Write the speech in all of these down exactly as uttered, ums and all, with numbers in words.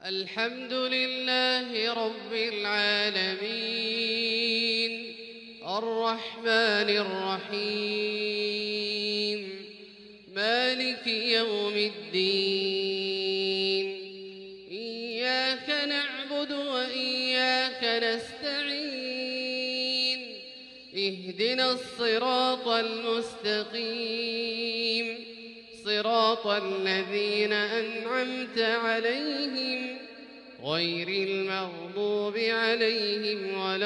الحمد لله رب العالمين الرحمن الرحيم مالك يوم الدين إياك نعبد وإياك نستعين اهدنا الصراط المستقيم صراط الذين أنعمت عليهم غير المغضوب عليهم ولا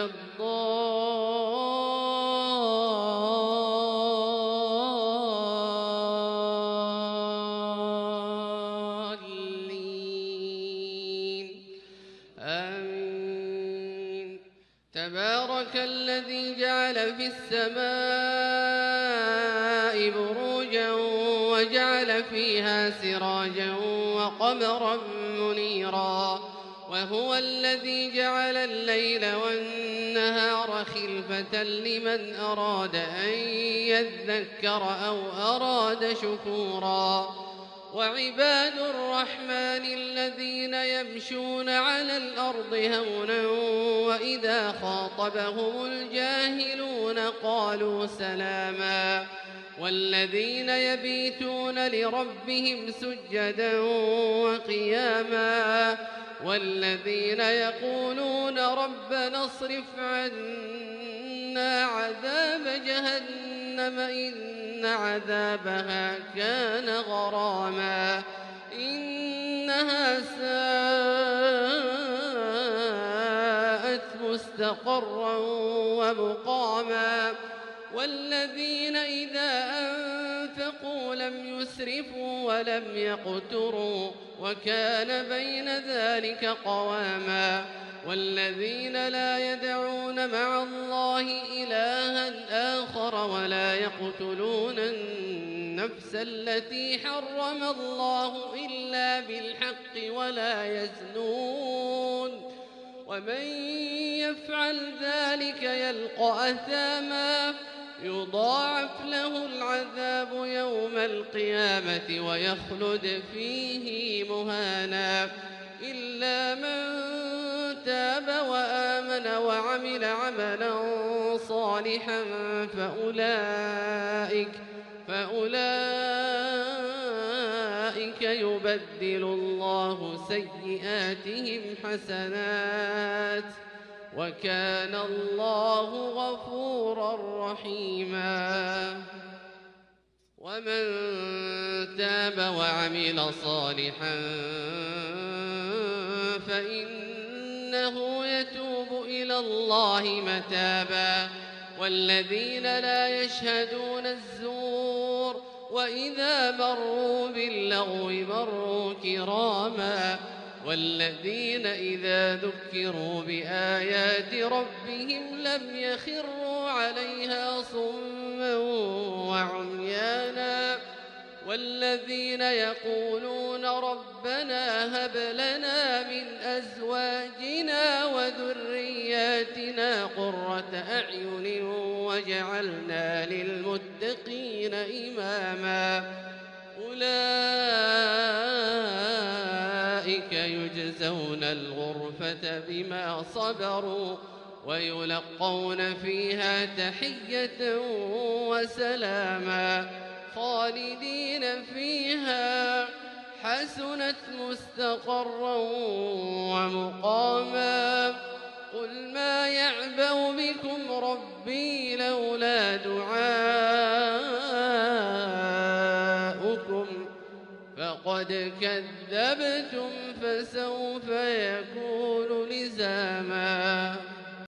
الضالين آمين. تبارك الذي جعل في السماء بروجا وجعل فيها سراجا وقمرا منيرا وهو الذي جعل الليل والنهار خلفة لمن أراد أن يذكر أو أراد شكورا وعباد الرحمن الذين يمشون على الأرض هونا وإذا خاطبهم الجاهلون قالوا سلاما والذين يبيتون لربهم سجدا وقياما والذين يقولون ربنا اصرف عنا عذاب جهنم إن عذابها كان غراما إنها ساءت مستقرا ومقاما والذين إذا أنفقوا لم يسرفوا ولم يقتروا وكان بين ذلك قواما والذين لا يدعون مع الله إلها آخر ولا يقتلون النفس التي حرم الله إلا بالحق ولا يزنون ومن يفعل ذلك يلقى أثاما يضاعف له العذاب يوم القيامة ويخلد فيه مهانا إلا من تاب وآمن وعمل عملا صالحا فأولئك فأولئك يبدل الله سيئاتهم حسنات وكان الله غفورا رحيما ومن تاب وعمل صالحا فإنه يتوب إلى الله متابا والذين لا يشهدون الزور وإذا مروا باللغو مروا كراما والذين إذا ذكروا بآيات ربهم لم يخروا عليها صما وعميانا والذين يقولون ربنا هب لنا من أزواجنا وذرياتنا قرة أعين وجعلنا للمتقين إماما أولئك يجزون الغرفة بما صبروا ويلقون فيها تحية وسلاما خالدين فيها حسنت مستقرا ومقاما قل ما يعبأ بكم ربي لولا دعاؤكم فقد كذبتم فسوف يكون لزاما.